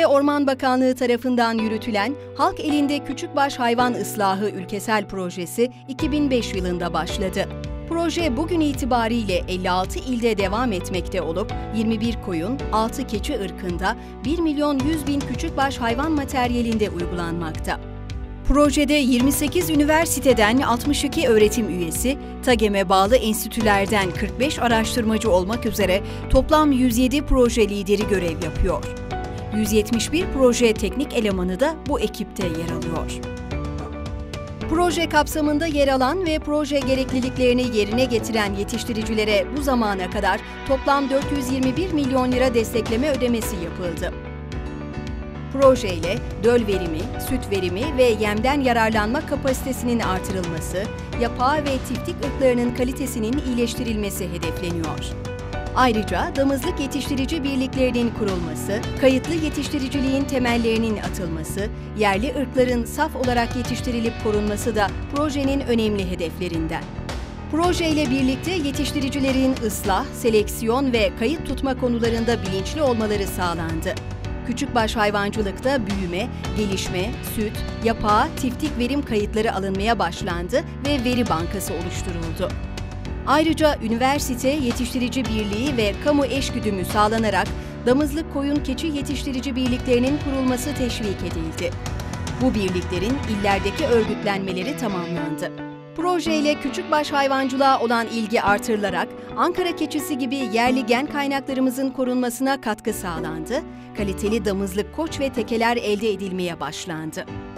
ve Orman Bakanlığı tarafından yürütülen Halk Elinde Küçükbaş Hayvan Islahı ülkesel projesi 2005 yılında başladı. Proje bugün itibariyle 56 ilde devam etmekte olup 21 koyun, 6 keçi ırkında 1.100.000 küçükbaş hayvan materyalinde uygulanmakta. Projede 28 üniversiteden 62 öğretim üyesi, TAGEM'e bağlı enstitülerden 45 araştırmacı olmak üzere toplam 107 proje lideri görev yapıyor. 171 proje teknik elemanı da bu ekipte yer alıyor. Proje kapsamında yer alan ve proje gerekliliklerini yerine getiren yetiştiricilere bu zamana kadar toplam 421 milyon lira destekleme ödemesi yapıldı. Projeyle döl verimi, süt verimi ve yemden yararlanma kapasitesinin artırılması, yapağı ve tiftik ırklarının kalitesinin iyileştirilmesi hedefleniyor. Ayrıca damızlık yetiştirici birliklerinin kurulması, kayıtlı yetiştiriciliğin temellerinin atılması, yerli ırkların saf olarak yetiştirilip korunması da projenin önemli hedeflerinden. Projeyle birlikte yetiştiricilerin ıslah, seleksiyon ve kayıt tutma konularında bilinçli olmaları sağlandı. Küçükbaş hayvancılıkta büyüme, gelişme, süt, yapağı, tiftik verim kayıtları alınmaya başlandı ve veri bankası oluşturuldu. Ayrıca üniversite, yetiştirici birliği ve kamu eşgüdümü sağlanarak damızlık koyun keçi yetiştirici birliklerinin kurulması teşvik edildi. Bu birliklerin illerdeki örgütlenmeleri tamamlandı. Projeyle küçükbaş hayvancılığa olan ilgi artırılarak Ankara keçisi gibi yerli gen kaynaklarımızın korunmasına katkı sağlandı, kaliteli damızlık koç ve tekeler elde edilmeye başlandı.